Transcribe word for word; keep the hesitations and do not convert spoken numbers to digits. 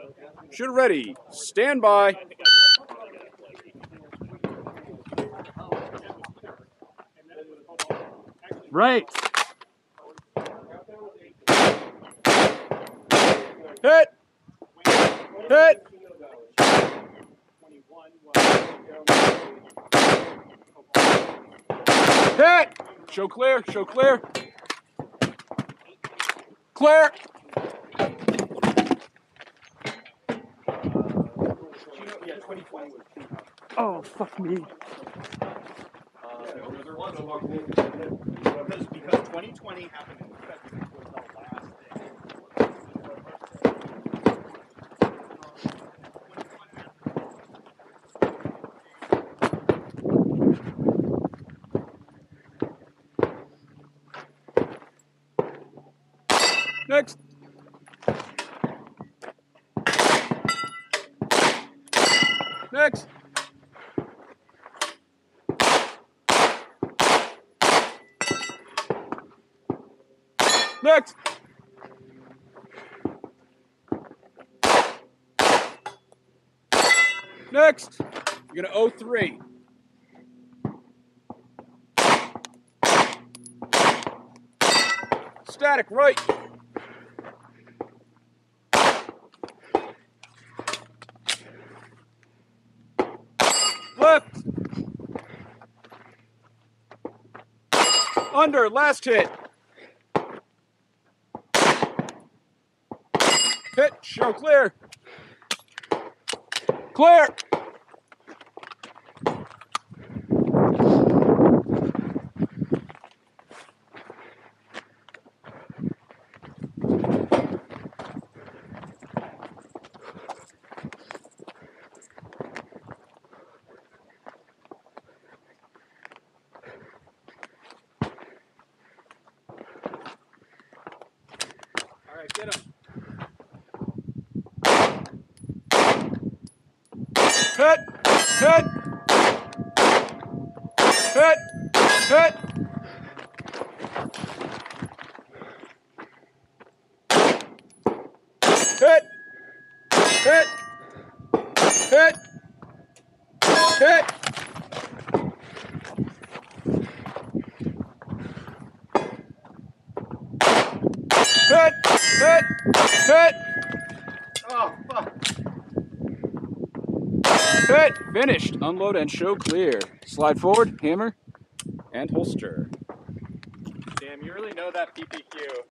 Shooter ready. Stand by. Right. Hit. Hit. Hit. Show clear. Show clear. Clear. Oh, fuck me. Because, because twenty twenty happened in February was the last Next. Next. Next. Next. You're going to oh three. Static right. Left. Under, last hit. Hit, show clear. Clear. All right, get him. Hit, hit, hit, hit. Hit, hit, hit, hit. Hit, hit, hit. Oh, fuck. Hit, finished. Unload and show clear. Slide forward, hammer, and holster. Damn, you really know that P P Q.